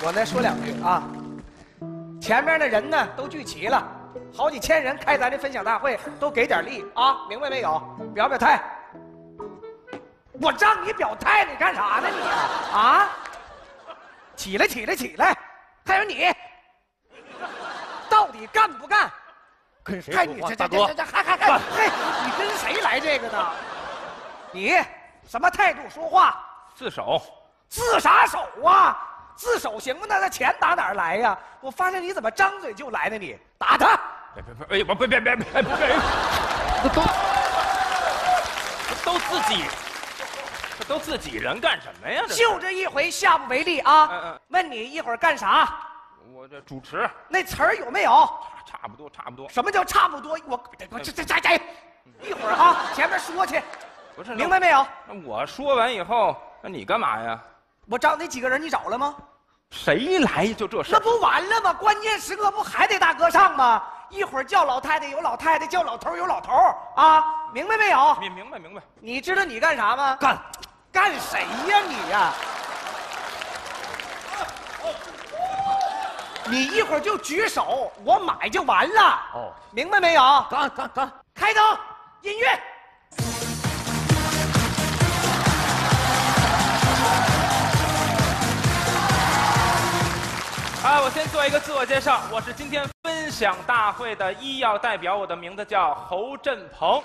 我再说两句啊。前面的人呢都聚齐了，好几千人开咱这分享大会，都给点力啊，明白没有？表表态。我让你表态，你干啥呢你啊？起来起来起来！还有你，到底干不干？ 跟谁看说话？大哥， 还，你跟谁来这个呢？你什么态度说话？ 自首。 自啥手啊？自首行吗？那钱打哪儿来呀？我发现你怎么张嘴就来呢？你打他！ 别，都自己人干什么呀？ 就这一回，下不为例啊！问你一会儿干啥？ 我这主持。 那词儿有没有？ 差不多。 什么叫差不多？我这，一会儿啊，前面说去。 不是， 明白没有？ 那我说完以后，那你干嘛呀？ 我找那几个人，你找了吗？ 谁来就这事？ 那不完了吗？关键时刻不还得大哥上吗？一会儿叫老太太有老太太，叫老头有老头啊，明白没有？ 明白。 你知道你干啥吗？干谁呀你呀？你一会儿就举手，我买就完了。哦，明白没有？ 干， 开灯，音乐。 我先做一个自我介绍，我是今天分享大会的医药代表，我的名字叫侯振鹏。《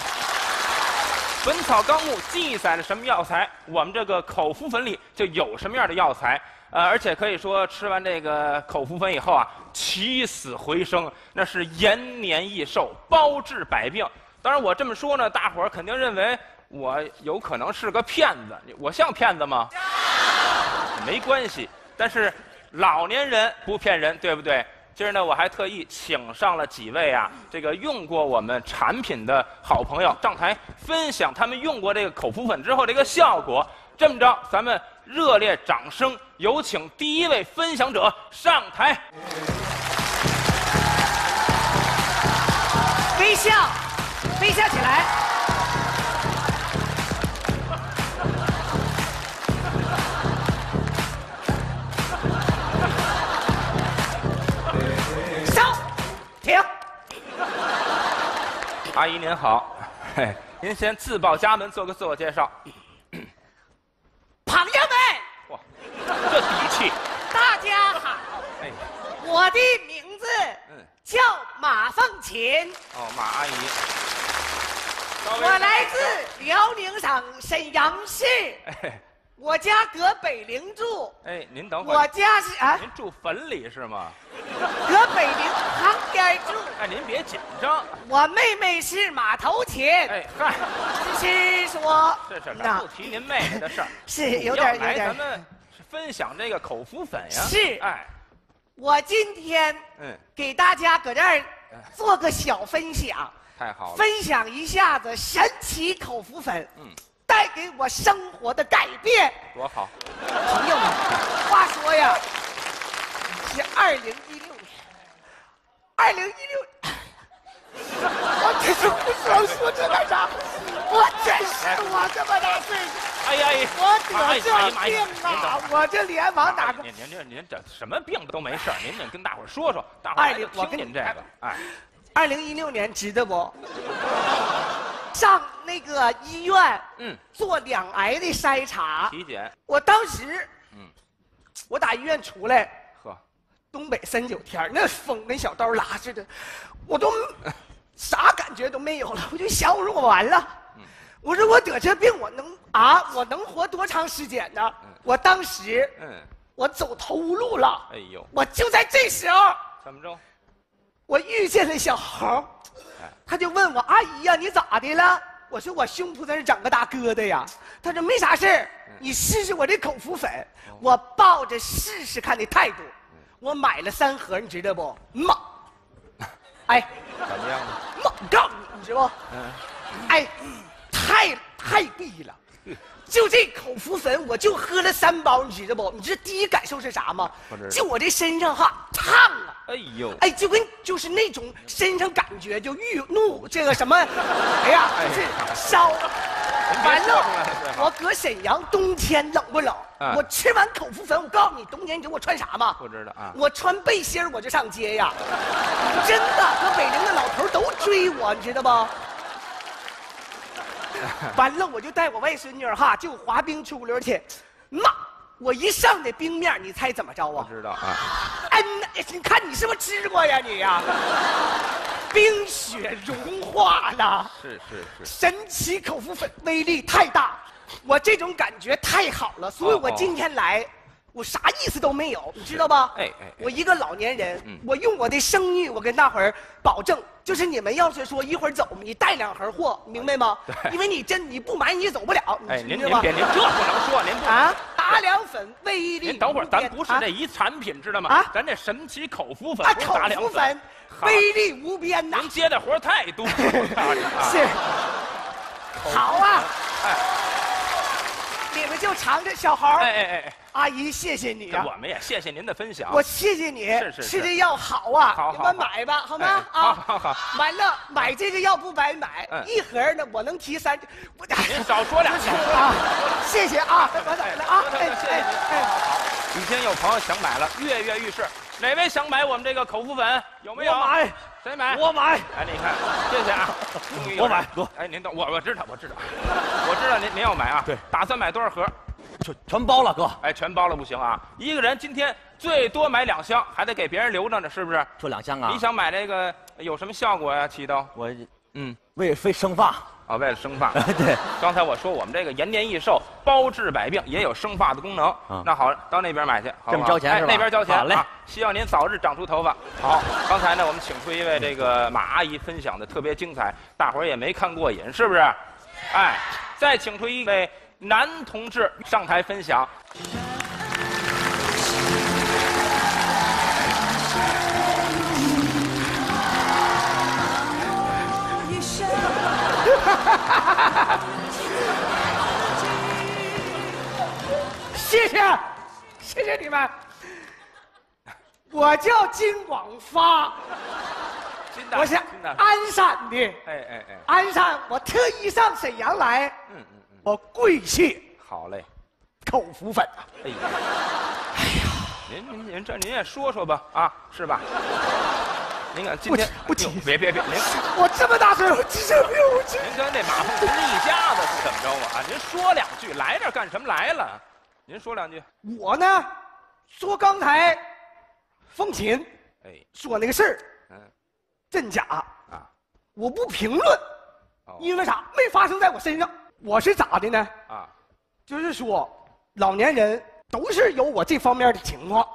本草纲目》记载了什么药材，我们这个口服粉里就有什么样的药材。而且可以说吃完这个口服粉以后啊，起死回生，那是延年益寿，包治百病。当然我这么说呢，大伙儿肯定认为我有可能是个骗子，我像骗子吗？没关系，但是老年人不骗人，对不对？今儿呢，我还特意请上了几位啊，这个用过我们产品的好朋友上台分享他们用过这个口服粉之后这个效果。这么着，咱们热烈掌声，有请第一位分享者上台。 微笑，微笑起来。上，停。 阿姨您好，您先自报家门，做个自我介绍。 朋友们， 哇，这底气！ 大家好， 哎， 我的名字叫马凤琴。 哦，马阿姨， 我来自辽宁省沈阳市，我家搁北陵住。 哎，您等会儿， 我家是啊， 您住坟里是吗？ 搁北陵旁边住。 哎，您别紧张。 我妹妹是马头琴。 哎嗨， 是说这咱不提您妹妹的事儿， 是有点。 咱们是分享这个口服粉呀。 是， 哎， 我今天给大家搁这儿做个小分享。 太好了， 分享一下子神奇口服粉，带给我生活的改变， 多好！ 朋友们，话说呀，是2016年，2016，我真是不知道说这干啥，我真是我这么大岁数， 哎呀， 我得这病啊，我这连忙打个， 您这什么病都没事，您得跟大伙说说，大伙儿我听您这个，哎。 2016年知道不？上那个医院，做两癌的筛查体检。 我当时，我打医院出来， 呵， 东北3、9天，那风跟小刀拉似的，我都啥感觉都没有了。我就想，我说我完了，我说我得这病，我能活多长时间呢？我当时，我走投无路了。哎呦，我就在这时候， 怎么着？ 我遇见了小猴，他就问我：“阿姨呀，你咋的了？”我说：“我胸脯在这长个大疙瘩呀。”他说：“没啥事儿，你试试我这口服粉。”我抱着试试看的态度，我买了3盒，你知道不？妈，哎， 怎么样？ 妈，我告诉你，你知不？哎，太贵了。就这口服粉，我就喝了3包，你知道不？你知道第一感受是啥吗？就我这身上哈烫啊！哎呦，哎，就是那种身上感觉就郁怒这个什么，哎呀，就是烧， 完了，我搁沈阳冬天冷不冷？我吃完口服粉，我告诉你，冬天你知道我穿啥吗？ 不知道啊。 我穿背心我就上街呀，真的，搁北京的老头都追我，你知道不？完了，我就带我外孙女哈，就滑冰出溜去，妈！我一上那冰面，你猜怎么着啊？ 不知道啊。 你看你是不是吃过呀你呀？冰雪融化了。是。神奇口服粉威力太大，我这种感觉太好了，所以我今天来，我啥意思都没有，你知道吧？我一个老年人，我用我的声誉，我跟大伙儿保证，就是你们要是说一会儿走，你带2盒货，明白吗？因为你不买你走不了。 您这不能说，您不啊。杂粮粉威力， 您等会儿，咱不是这一产品，知道吗？咱这神奇口服粉， 口服粉威力无边呐！ 您接的活太多了， 是，好啊！你们就尝着，小猴。阿姨，谢谢你啊！ 我们也谢谢您的分享。 我谢谢你， 是吃这药好啊！ 好， 你们买吧，好吗？ 好。 完了，买这个药不白买，1盒呢，我能提3。 您少说2句啊！谢谢啊，我走了啊！ 谢谢您。好，已经有朋友想买了，跃跃欲试。哪位想买我们这个口服粉？有没有？ 我买。 谁买？ 我买。 你看，谢谢啊。 我买，哥。 您等，我知道，您要买啊？ 对。 打算买多少盒？ 全包了，哥。 全包了不行啊！一个人今天最多买2箱，还得给别人留着呢，是不是？ 这2箱啊？ 你想买这个有什么效果呀？起到我，为生发啊，为了生发。 对。 刚才我说我们这个延年益寿，包治百病，也有生发的功能。那好，到那边买去，好。 这么交钱是吧？ 那边交钱。 好嘞。 希望您早日长出头发。好，刚才呢，我们请出一位这个马阿姨分享的特别精彩，大伙儿也没看过瘾，是不是？再请出一位男同志上台分享。 谢谢你们。我叫金广发，我是鞍山的。鞍山，我特意上沈阳来。我跪谢。 好嘞。 口服粉啊。 哎呀，您也说说吧啊，是吧？您看今天不急， 别，您我这么大岁数， 您跟这马蜂不是一家子是怎么着啊？您说2句，来这干什么来了？您说2句。 我呢，说刚才风琴说那个事儿，真假啊？我不评论，因为啥？没发生在我身上。我是咋的呢？就是说，老年人都是有我这方面的情况。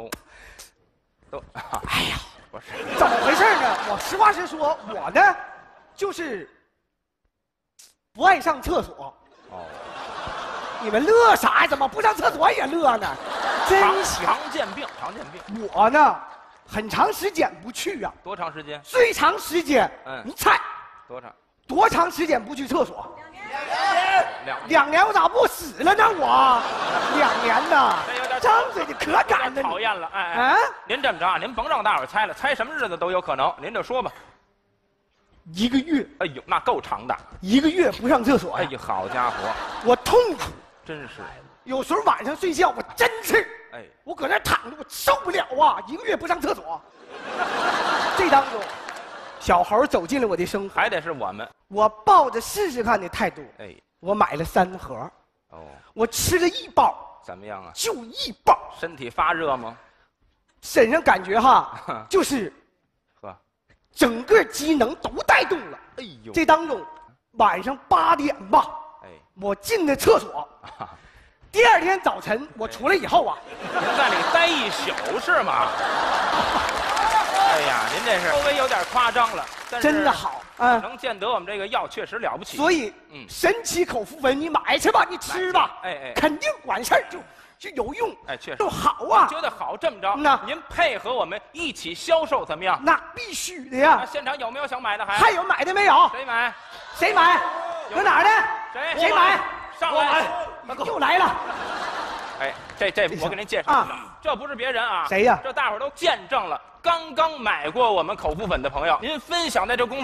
哎呀， 不是怎么回事呢？我实话实说，我呢，就是不爱上厕所。你们乐啥呀？怎么不上厕所也乐呢？真行。 常见病。 我呢，很长时间不去啊。 多长时间？ 最长时间，你猜多长？ 多长时间不去厕所 ？2 年，我咋不死了呢？我2年呢，张嘴就可赶了。 讨厌了，您这么着啊，您甭让大伙猜了，猜什么日子都有可能，您就说吧。 1个月。 哎呦，那够长的。 1个月不上厕所呀？ 哎呀，好家伙， 我痛苦， 真是。 有时候晚上睡觉，我真是，我搁那躺着，我受不了啊！1个月不上厕所。这当中，小猴走进了我的生活， 还得是我们。 我抱着试试看的态度，我买了3盒。我吃了1包。 怎么样啊？ 就1包。 身体发热吗？ 身上感觉哈，就是，整个机能都带动了。哎呦，这当中，晚上8点吧，我进的厕所。第2天早晨我出来以后啊， 您在里待1宿是吗？哎呀，您这是稍微有点夸张了，但是真的好， 能见得我们这个药确实了不起。 所以，神奇口服粉你买去吧，你吃吧，肯定管事儿，就有用， 确实就好啊。 觉得好，这么着，您配合我们一起销售怎么样？ 那必须的呀。 现场有没有想买的？ 还有买的没有？ 谁买？ 谁买？搁哪儿呢？谁买？ 上来， 又来了。 这我给您介绍一下，这不是别人啊。 谁呀？ 这大伙儿都见证了。刚刚买过我们口服粉的朋友，您分享在这功夫，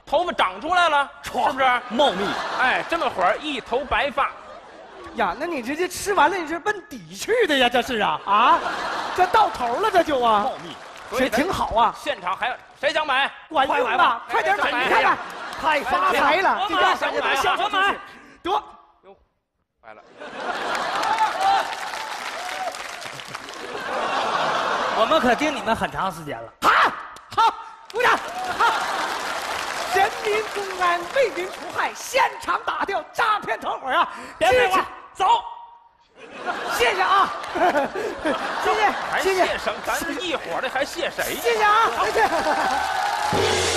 头发长出来了，是不是？ 茂密。 哎，这么会儿一头白发。 呀，那你直接吃完了，你是奔底去的呀？这是啊啊，这到头了，这就啊， 茂密。 这挺好啊。 现场还有谁想买？ 管用吧，快点买！你看看，太发财了！这家小姐都销售出去，得。 哟，坏了。 我们可盯你们很长时间了。 好，鼓掌！好，人民公安为民除害，现场打掉诈骗团伙啊！ 别废话，走。 谢谢啊，谢谢， 还谢什么？咱是一伙的，还谢谁？ 谢谢啊，谢谢。